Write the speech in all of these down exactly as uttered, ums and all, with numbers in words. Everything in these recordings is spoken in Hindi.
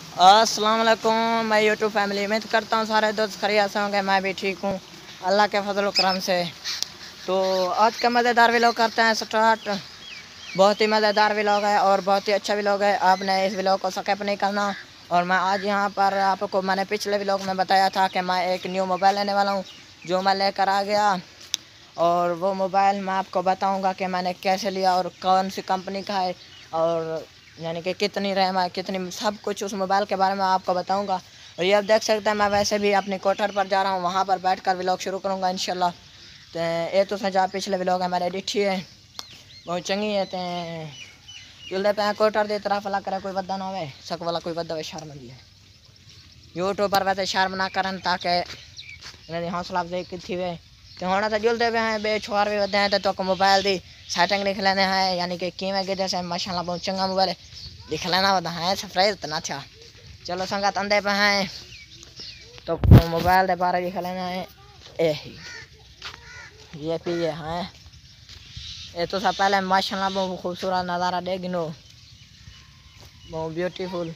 अस्सलाम वालेकुम। मैं यूट्यूब फैमिली उम्मीद करता हूँ सारे दोस्त खैरियत से होंगे। मैं भी ठीक हूँ अल्लाह के फजल करम से। तो आज का मज़ेदार व्लॉग करते हैं स्टार्ट। बहुत ही मज़ेदार व्लॉग है और बहुत ही अच्छा व्लॉग है। आपने इस व्लॉग को स्किप नहीं करना। और मैं आज यहाँ पर आपको मैंने पिछले व्लॉग में बताया था कि मैं एक न्यू मोबाइल लेने वाला हूँ, जो मैं लेकर आ गया। और वो मोबाइल मैं आपको बताऊँगा कि मैंने कैसे लिया और कौन सी कंपनी का है, और यानी कि कितनी रैम है, कितनी, सब कुछ उस मोबाइल के बारे में आपको बताऊंगा। और ये आप देख सकते हैं मैं वैसे भी अपनी कोठर पर जा रहा हूँ, वहाँ पर बैठ कर व्लॉग शुरू करूँगा इंशाल्लाह। तो ये तो सजा पिछले व्लॉग है मेरे एडिट ही है, बहुत चंगी है। तो जुलदे पे कोठर की तरफ अला करे कोई वदा ना हो सक वाला कोई वदा शर्म दी है यूट्यूब पर वैसे शर्म ना करन ताकि इन्हें हौसला अफजाई की थी वे। तो होना तो जुलते पे हैं बे छोर भी वधे हैं तो मोबाइल की सेटिंग लिख लेने हैं, यानी कि किमें गिदे से माशाल्लाह बहुत चंगा मोबाइल लिख लेना वधा है सरप्राइज तो ना था। चलो संगत अंदे पे हैं तो मोबाइल के बारे लिख लेना है। ए ये भी ये हैं ये तो सब पहले माशाल्लाह बहुत खूबसूरत नज़ारा दे गिनो, बहुत ब्यूटीफुल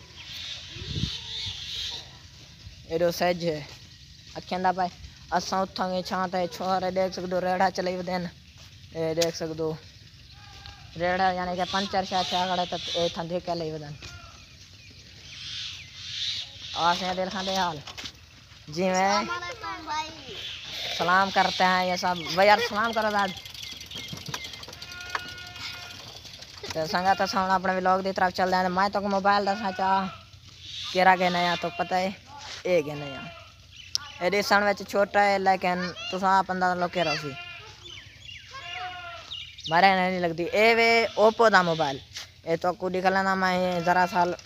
एडो सज है अखियां पाए असा उठांगे छां छोरे देख सकते रेड़ा चले वदेन। ये देख सकते रेड़ा यानी कि पंचर शायद आगड़े तो ये थंधे के ले वदन आसे दिल खाते हाल जी में सलाम करते हैं ये सब भाई यार सलाम करो दाद। तो संगत तो हम अपने व्लॉग की तरफ चल रहे हैं। मैं तो मोबाइल दसा चाह केरा के नया तो पता है ये के नया एडिशन में छोटा है, लेकिन तुम आप अंदाजा लो केरा सी मारे नहीं लगती। ए वे ओप्पो का मोबाइल ये तो कुछ दिखा लेना मैं जरा साल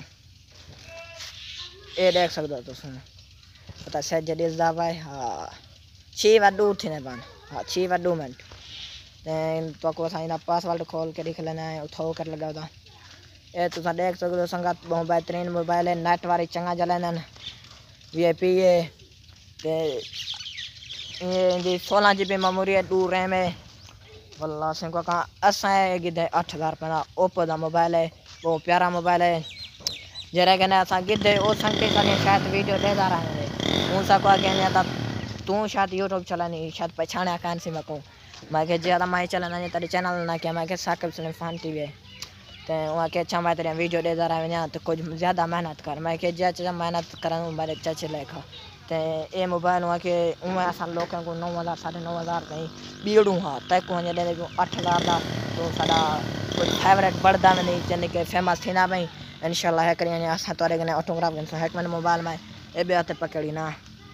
ये देख सकते हो तुम पता शायद जडीज दा भाई। हाँ छी वडू थी ने बन हाँ छी वडू मिनट तो को साइन पासवर्ड खोल के दिख लेना है उठो कर लगा था। ये तुम देख सकते हो संगत बहुत बेहतरीन मोबाइल है, नेट वाली चंगा जलेन वी आई पी है। ये सोलह जी बी मेमोरी है, टू रैम है। वल्ला सिंह को कहा असा है गिदे अठ हज़ार रुपये का ओप्पो का मोबाइल है, बहुत प्यारा मोबाइल है। जरा कहने असा गिदे वो संके शायद वीडियो दे जा रहा है हूँ सको कहने था तू शायद यूट्यूब चलानी शायद पछाणा कान सी मको मैं के ज्यादा मैं चलाना तेरे चैनल ना क्या मैं के साकिब सुन फान टी वी तो वहाँ के अच्छा मैं तेरे वीडियो दे जा रहा है यहाँ तो कुछ ज़्यादा मेहनत कर मैं के ज्यादा मेहनत करूँ मेरे चाचे लेखा। तो ये मोबाइल वहाँ के उमें असा लोगों को नौ हज़ार साढ़े नौ हज़ार कहीं बीड़ू हाँ तक वहाँ जैसे अठ हज़ार का तो साड़ा कुछ फेवरेट बढ़ता में नहीं यानी कि फेमस थी ना भाई इंशाल्लाह है करिए असा तोरे कने ऑटोग्राफ कन हेट मैंने मोबाइल में ये भी हाथ पकड़ी ना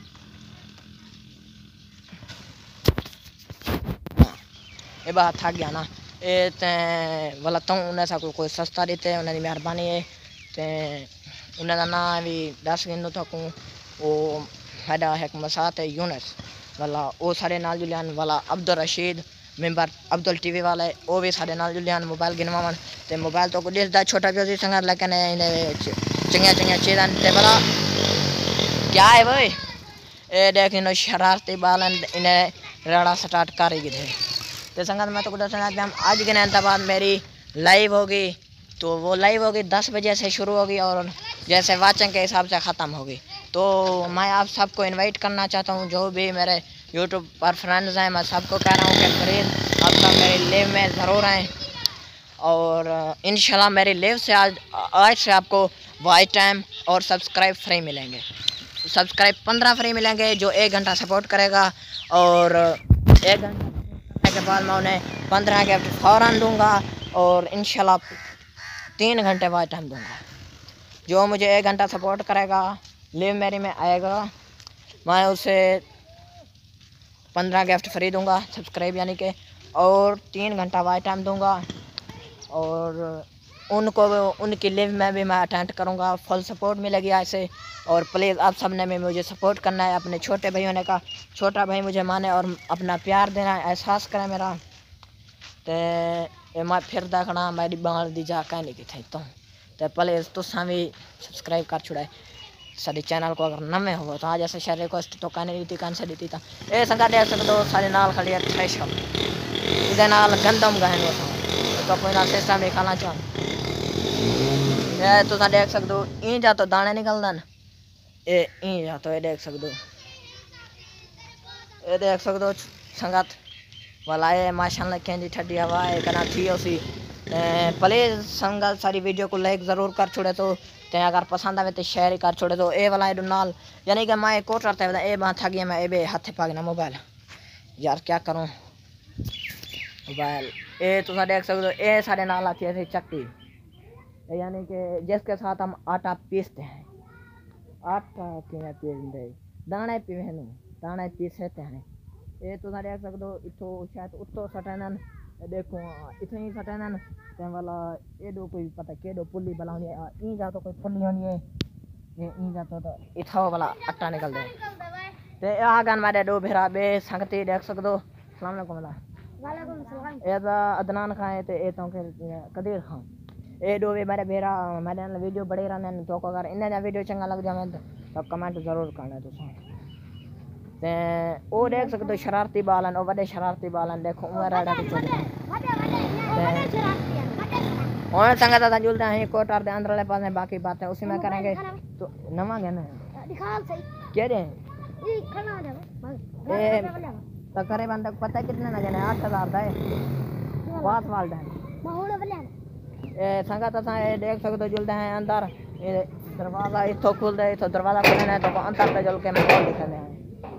ये बात थक गया ना ये ते वाला तो उन्हें सा कोई सस्ता देते उन्हें मेहरबानी है। तो उन्हें का नाम भी दस गिनो थकूँ वो हैडा है मसात है यूनस वाला वो साढ़े नाल जुलियान वाला अब्दुल रशीद मेंबर अब्दुल टीवी वाला है वो भी साढ़े नाल जुलियान मोबाइल गिनवावन। तो मोबाइल तो कुछ दिसदा छोटा भी संग लेकिन इन्हें चंगिया चंगिया चीज़ां ते बड़ा क्या है भाई ये देख इन शरारती बालन इन्हें राड़ा स्टार्ट कर ही गए। तो संगत मैं तो कुछ दसना आज के ने बाद मेरी लाइव होगी तो वो लाइव होगी दस बजे से शुरू होगी और जैसे वाचन के हिसाब से ख़त्म होगी। तो मैं आप सबको इनवाइट करना चाहता हूँ जो भी मेरे यूट्यूब पर फ्रेंड्स हैं मैं सबको कह रहा हूँ कि प्लीज़ आप सब मेरी लाइव में ज़रूर आएँ। और इंशाल्लाह मेरी लाइव से आज आज से आपको वॉच टाइम और सब्सक्राइब फ्री मिलेंगे। सब्सक्राइब पंद्रह फ्री मिलेंगे जो एक घंटा सपोर्ट करेगा और एक घंटा के बाद मैं उन्हें पंद्रह गिफ्ट फ़ौरन दूंगा और इंशाल्लाह तीन घंटे बाद टाइम दूंगा। जो मुझे एक घंटा सपोर्ट करेगा लिव मेरी में आएगा मैं उसे पंद्रह गिफ्ट फ्री दूंगा सब्सक्राइब यानी कि और तीन घंटा बाद टाइम दूंगा। और उनको उनकी लिव में भी मैं अटेंड करूंगा, फुल सपोर्ट मिलेगी ऐसे। और प्लीज़ आप सब ने भी मुझे सपोर्ट करना है, अपने छोटे भाइयों ने कहा छोटा भाई मुझे माने और अपना प्यार देना एहसास करें मेरा। तो मैं फिर देखना मेरी बाल दी जा कह नहीं कि तो तो प्लीज़ तुसा भी सब्सक्राइब कर छुड़ाए सारे चैनल को अगर नवे हो तो आज ऐसे शेयर रिक्वेस्ट तो कहने दी थी कौन से दी थी ये संगा देख सकते हो सारे नाल खड़ी है थ्रेशर इधर नाल गंदम गहन होता तो कोई ना सिस्टम दिखाना चाह ये तुसा देख सकते हो ई जा तो दाने निकलदन ए ई जा तो ये देख सकते हो ये देख सकते हो संगत वाला है माशाल्लाह केंदी ठंडी हवा है कना थी उसी प्लीज संगत सारी वीडियो को लाइक ज़रूर कर छोड़े तो ते अगर पसंद आवे तो शेयर कर छोड़े तो ए वाला नाल यानी कि मैं कोट करते हुए ए बात थकी मैं ए बे हाथ पागना मोबाइल यार क्या करूं मोबाइल ए तुसा देख सकते हो ए सारे नाल आती है चक्की यानी कि जिसके साथ हम आटा पीसते हैं आटा किमें पीसते दाने पीवेनु दाने पीसते हैं ये तुसा देख सकते हो इतो शायद उत्तो सटनन देखो इतने ही सटनन ते वाला एडो कोई पता केडो पुल्ली बनानी है ई जा तो कोई पुल्ली होनी है ये ई जा तो इथो वाला आटा निकल दे ते आ गन मारे दो भेरा बे संगति देख सकते हो अस्सलाम वालेकुम वालेकुम सलाम ए अदनान खान है ते ए तो कदीर खान ए दो वे मेरे भेरा मेरे वीडियो बड़े रहने तो अगर इन्हें वीडियो चंगा लग जाए तो कमेंट जरूर करना तुम ते ओ देख सकते हो शरारती बालन और बड़े शरारती बालन देखो उमर आड़ा के चल और संगत ता जुलता है कोटर दे अंदर वाले पास में बाकी बातें उसी में करेंगे तो नवा गया ना दिखा सही क्या रे ई खाना दे ए तकरे बंदा पता कितने ना जाने आठ हज़ार दा है पांच वाल दा माहौल वाले ए संगत ता देख सकते हो जुलता है अंदर ये दरवाजा इथो खुल दे तो दरवाजा खोलना है तो अंदर पे जुल के माहौल दिखाने हैं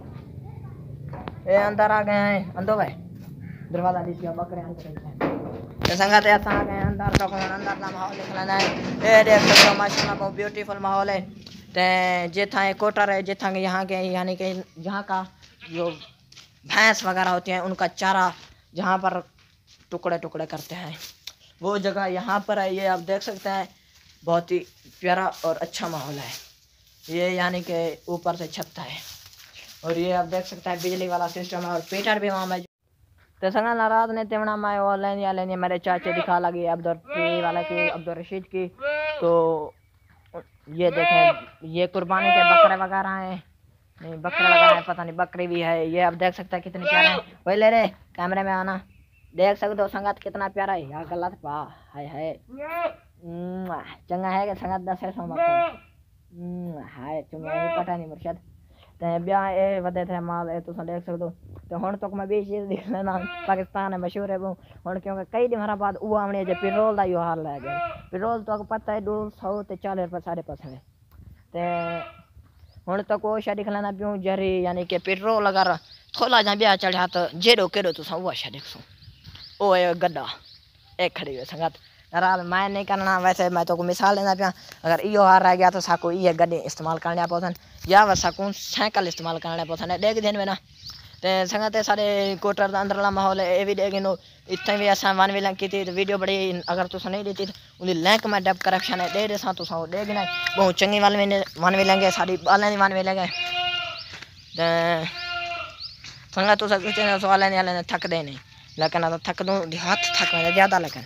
ए अंदर आ गए हैं अंदो भाई दरवाजा नीचे बकरे अंदर ये संगत ऐसा आ गए अंदर तो अंदर का माहौल दिखलाना है ए देख सकते हो माशाल्लाह बहुत ब्यूटीफुल माहौल है ते जेथा कोटर है जेथा यहाँ के यानी कि जहाँ का जो भैंस वगैरह होती हैं उनका चारा जहाँ पर टुकड़े टुकड़े करते हैं वो जगह यहाँ पर है ये आप देख सकते हैं बहुत ही प्यारा और अच्छा माहौल है ये यानी कि ऊपर से छत है और ये आप देख सकते हैं बिजली वाला सिस्टम है और पीटर भी वहाँ में तो संगा नाराज ने तेवना मैं ऑनलाइन या लेने मेरे चाचे दिखा लगी अब्दुल वाला की अब्दुल रशीद की तो ये देखें ये कुर्बानी के बकरे वगैरह हैं नहीं बकरे वगैरह हैं पता नहीं बकरी भी है ये आप देख सकते हैं कितनी प्यारे हैं वही ले रे कैमरे में आना देख सकते हो संगत कितना प्यारा है यार गलत पा हाय हाय चंगा है कि संगत दस है सौ हाय तुम्हें पता नहीं मुर्शद ते ब्याह ए वधे थे माल ए तुम देख सकते हो तो हुण तक मैं भी चीज़ दिख लेना पाकिस्तान है मशहूर है वो हुण क्योंकि कई दिन बाद वो आने जो पेट्रोल का यो हाल लै गया पेट्रोल तो पता है दो सौ तो चालीस रुपये साढ़े पास है तो हुण तक वो शा दिख लेना पियूँ जरी यानी कि पेट्रोल अगर थोड़ा जा ब्याह चढ़िया तो जेड़ो केड़ो तुम वो शा दिखसो ओ गड्ढा ए खड़ी हुई संगत नाराज मैं नहीं करना वैसे मैं तो को मिसाल लेना पिया अगर इो हार रह गया तो साको ये गड्ढे इस्तेमाल करने पौधन या वह साकू साइकिल इस्तेमाल करने पौधन देख दिन में ना तो संगत सारे कोटर का अंदरला माहौल है ये भी देख नो इतने भी असा वन भी लिंक की तो वीडियो बड़ी अगर तुम नहीं देती उनकी लिंक में डब करेक्शन है दे दे सा तुम देख ना बहुत चंगी वन भी वन भी लेंगे सारी बालें वन भी लेंगे तो संगत तुम सवाल नहीं थक दे नहीं लेकिन थक दूँ हाथ थक में ज़्यादा लेकिन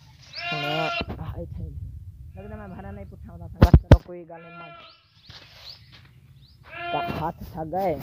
लगता मैं भरा नहीं पुछा संगत करो कोई गल नहीं हाथ थक गए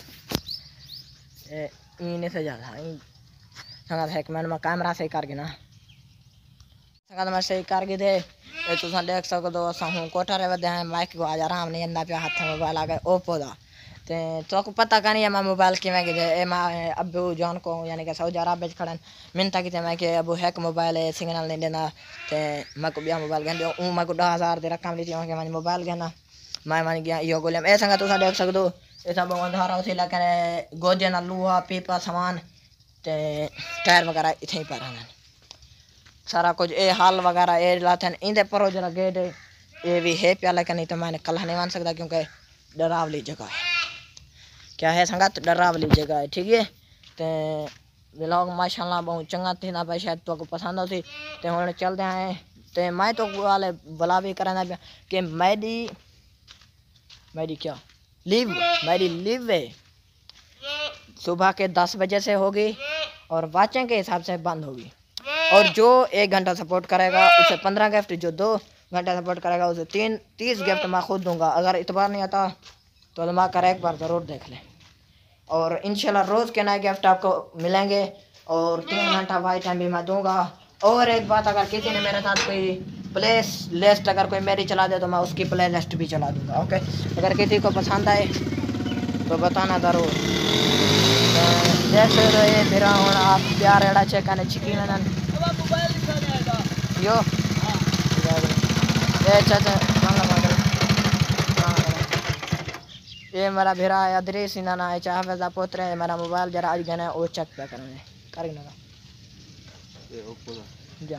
इने से ज़्यादा संगत है कि मैंने मैं कैमरा सही कर गया ना संगत मैं सही कर गए थे तुम देख सको तो असा हूँ कोठा वे हैं माइक को आज आराम नहीं इन्ना पे हाथ मोबाइल आ गए ओप्पो का तो तो पता का नहीं है मैं मोबाइल कि मैं मैं अबू जान को यानी कि सऊदी अरब खड़न मिनता कि मैं कि अबू हैक मोबाइल है सिग्नल नहीं देना तो मैं को बिया मोबाइल गहन ऊँ मैं को दस हज़ार दे रकम ली मैं मैं मोबाइल गहना मैं मन गया यो गोलियां ए संग तुम देख सकते हो ये सब अंधारा उसी लेकिन गोजे ना लूहा पीपा सामान ते टायर वगैरह इतने ही पर सारा कुछ ए हाल वगैरह ए लाथन इंदे परो जरा गेट ये भी है प्या लेकिन नहीं तो मैंने कल नहीं मान सकता क्योंकि डरावली जगह है क्या है संगत डरावली जगह है ठीक है तो व्लॉग माशाल्लाह बहुत चंगा थी ना भाई शायद तो पसंद होती तो हम चलते हैं तो मैं तो वाले भला भी कराना पिया कि मेरी मेरी क्या लीव मेरी लीव है सुबह के दस बजे से होगी और वाचिंग के हिसाब से बंद होगी और जो एक घंटा सपोर्ट करेगा उसे पंद्रह गिफ्ट जो दो घंटा सपोर्ट करेगा उसे तीन तीस गिफ्ट मैं खुद दूंगा अगर इतबार नहीं आता तो अल्लाह करे एक बार ज़रूर देख लें और इंशाल्लाह रोज़ के नए गिफ्ट आपको मिलेंगे और तीन घंटा वाई टाइम भी मैं दूंगा और एक बात अगर किसी ने मेरे साथ कोई प्ले लिस्ट अगर कोई मेरी चला दे तो मैं उसकी प्ले लिस्ट भी चला दूँगा। ओके, अगर किसी को पसंद आए तो बताना ज़रूर। देख सकते हो ये फिर हूँ आप प्यार एड़ा चेक करने चिकी यो ये चाचा ये मेरा भेरा है अदरीस इना ना है चाहे वैसा पोतरे है मेरा मोबाइल जरा आज गया वो चेक पे करने कर ना ये ऊपर जा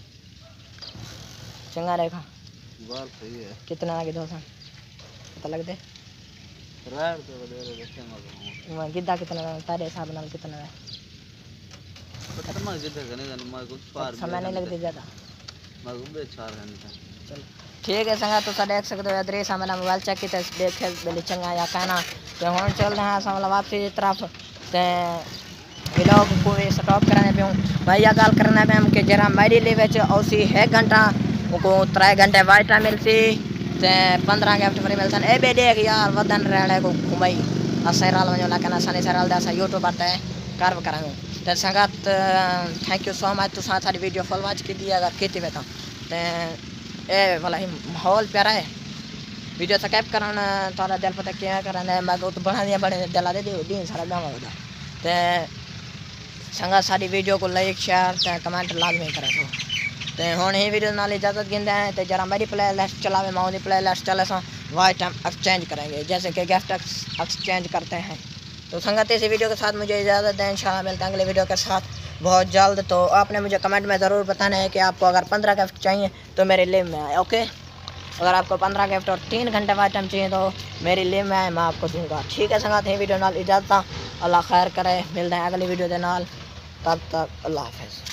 चंगा रेखा बाल सही है कितना आगे दो सन पता लग दे रार तो दे रहे देखे मगर मैं गिद्दा कितना तारे हिसाब नाल कितना है पता मैं गिद्दा करने का मैं कुछ पार समय नहीं लगती ज़्यादा मैं घूमे चार घंटे चल ठीक है संगा तो देख सकते हो अदरीस मेरा मोबाइल चेक किया देखे बेली चंगा या कहना तो हम चल रहे हैं मतलब वापसी की तरफ ते व्लॉग को स्टॉप कराने पे हूँ भैया गल करने पे हम कि जरा मेरी लिए औसी एक घंटा उनको त्रै घंटे वाइटा मिलती ते पंद्रह गिफ्ट फ्री मिलते ए बे देख यार वदन रहने को घुमाई असराल वजो ला कहना सनी सराल दे असा यूट्यूब पर कार्व करांगे ते संगत थैंक यू सो मच तुसा सारी वीडियो फुल वॉच की दी अगर की वे तो ते ए वाला ही माहौल प्यारा है वीडियो सब्सक्राइब करना तारा दिल पता क्या करना मैं तो बना दिया बड़े दिला दे दी सारा गाँव होगा ते संगा सारी वीडियो को लाइक शेयर ते कमेंट लाजमी करे सो ते हुण ही वीडियो नाल इजाज़त गिंदे हैं ते जरा मेरी प्ले लिस्ट चलावे माओ दी प्ले लिस्ट चले सो वाई टाइम एक्सचेंज करेंगे जैसे कि गिफ्ट एक्सचेंज करते हैं। तो संगत इसी वीडियो के साथ मुझे इजाज़त दें इंशाल्लाह मिलते हैं अगले वीडियो के साथ बहुत जल्द। तो आपने मुझे कमेंट में ज़रूर बताना है कि आपको अगर पंद्रह गिफ्ट चाहिए तो मेरी लिव में आए। ओके, अगर आपको पंद्रह गिफ्ट और तीन घंटे वाई टाइम चाहिए तो मेरी लिव में आए मैं आपको दूंगा। ठीक है संगत ही वीडियो नाल इजाज़त अल्लाह खैर करे मिलते हैं अगली वीडियो के नाल तब तक अल्लाह हाफिज़।